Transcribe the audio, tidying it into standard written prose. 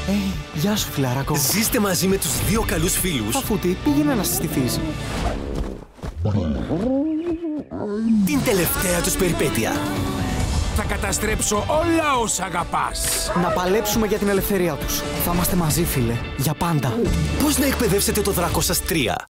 Γεια σου, φιλαράκο. Ζήστε μαζί με τους δύο καλούς φίλους. Παφούτη, πήγαινε να συστηθείς. Την τελευταία τους περιπέτεια. Θα καταστρέψω όλα όσα αγαπάς. Να παλέψουμε για την ελευθερία τους. Θα είμαστε μαζί, φίλε. Για πάντα. Πώς να εκπαιδεύσετε το δράκο σας 3.